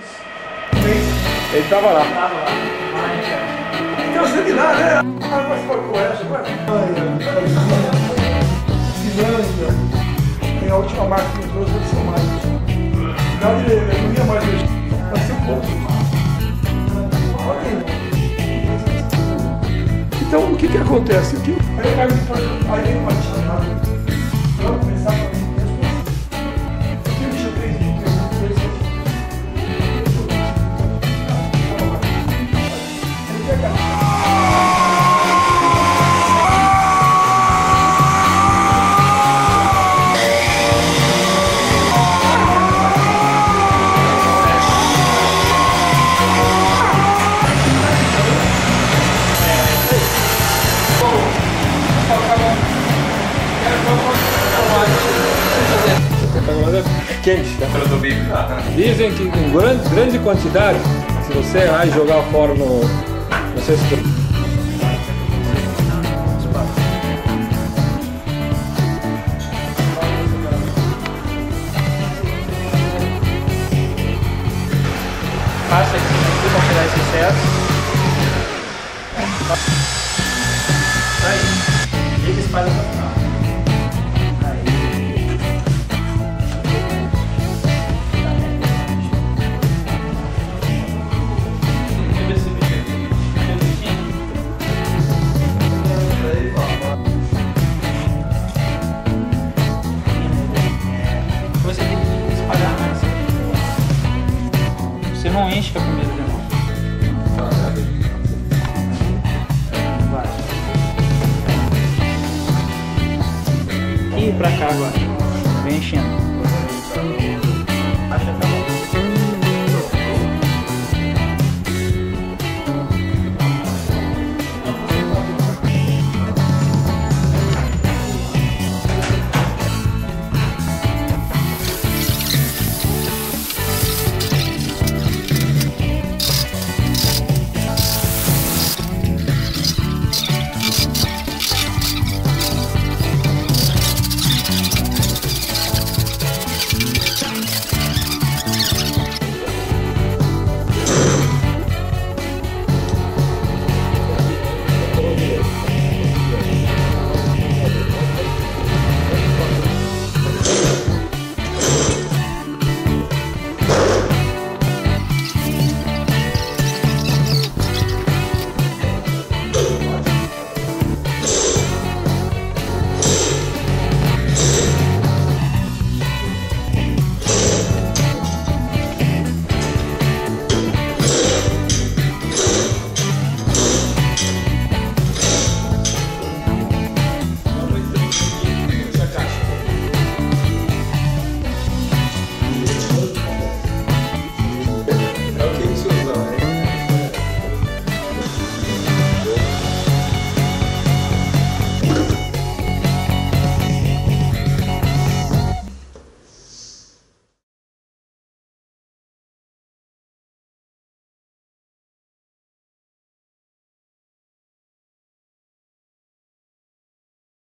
Ele tava lá. Então você de lá, né? Mas foi com essa, Finlândia. Tem a última marca que nos trouxe, são mais. Não ia mais hoje. Vai ser um pouco. Então o que acontece? Aí eu caio de fora, aí ele vai te chamar. Vamos pensar para mim. O que me chamei de quente, tá? Dizem que em grande quantidade, se você vai jogar fora no cesto. Passa aqui para tirar esse excesso. Aí. Liga e espalha para o final. Você tem que espalhar mais. Você não enche com a primeira demão. Vai. E pra cá agora. Vem enchendo.